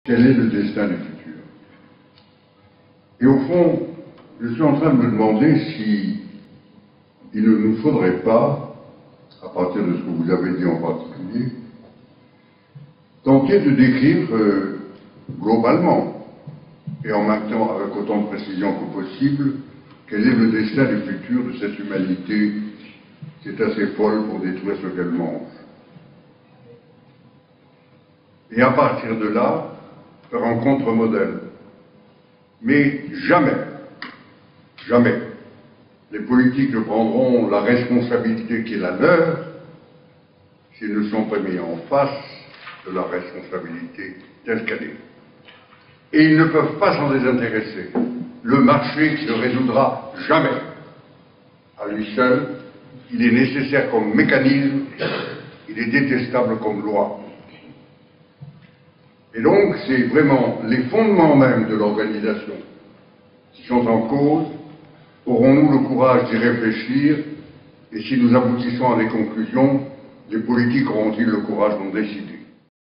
Quel est le destin du futur? Et au fond, je suis en train de me demander si il ne nous faudrait pas, à partir de ce que vous avez dit en particulier, tenter de décrire globalement, et en même temps avec autant de précision que possible, quel est le destin du futur de cette humanité qui est assez folle pour détruire ce qu'elle mange. Et à partir de là, faire un contre-modèle. Mais jamais, jamais, les politiques ne prendront la responsabilité qui est la leur s'ils ne sont pas mis en face de la responsabilité telle qu'elle est. Et ils ne peuvent pas s'en désintéresser. Le marché ne résoudra jamais. À lui seul, il est nécessaire comme mécanisme, il est détestable comme loi. Et donc, c'est vraiment les fondements même de l'organisation qui sont en cause. Aurons-nous le courage d'y réfléchir? Et si nous aboutissons à des conclusions, les politiques auront-ils le courage d'en décider?